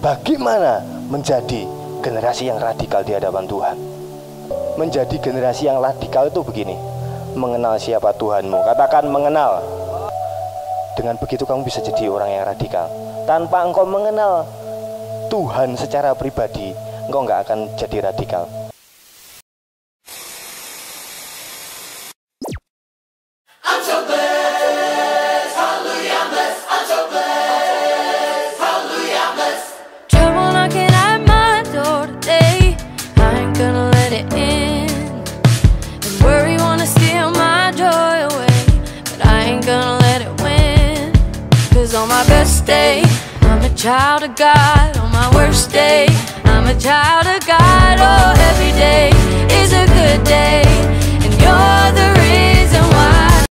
Bagaimana menjadi generasi yang radikal di hadapan Tuhan? Menjadi generasi yang radikal itu begini: mengenal siapa Tuhanmu. Katakan mengenal. Dengan begitu kamu bisa jadi orang yang radikal. Tanpa engkau mengenal Tuhan secara pribadi, engkau nggak akan jadi radikal. On my best day, I'm a child of God. On my worst day, I'm a child of God. Oh, every day is a good day, and you're the reason why.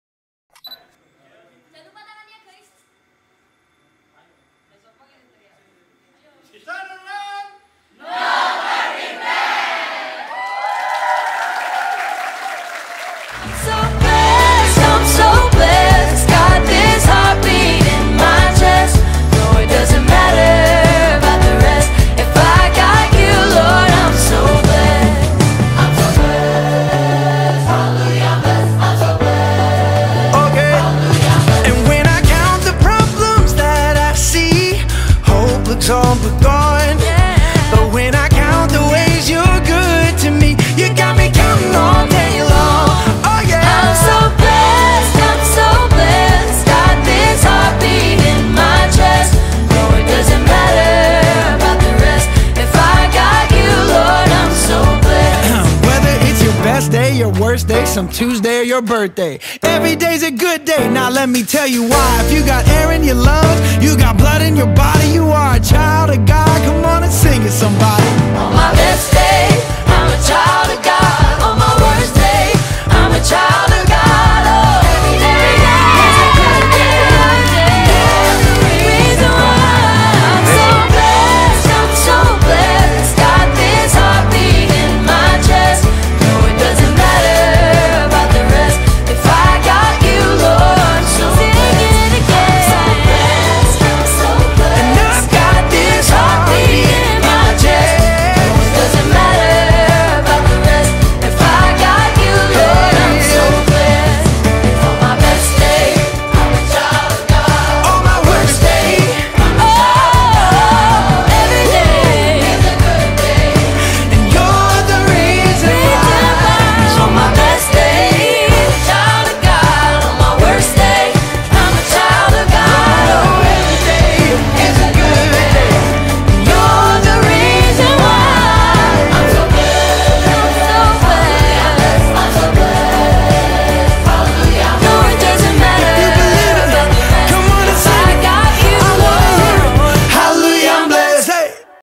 So blessed, I'm so blessed. Got this heartbeat in my chest. No, it doesn't matter about the rest. If I got you, Lord, I'm so blessed. I'm so blessed. Hallelujah, I'm blessed. I'm so blessed. Okay. Hallelujah, I'm blessed. And when I count the problems that I see, hope looks all but gone. But when I count the ways you're good to me, you got me counting all day long. Oh yeah. I'm so blessed, I'm so blessed. Got this heartbeat in my chest. No, it doesn't matter about the rest. If I got you, Lord, I'm so blessed. Whether it's your best day, your worst day, some Tuesday or your birthday, every day's a good day. Now let me tell you why. If you got air in your lungs, you got blood in your body, you are a child of God. Come on and sing it, somebody. On my best day, I'm a child of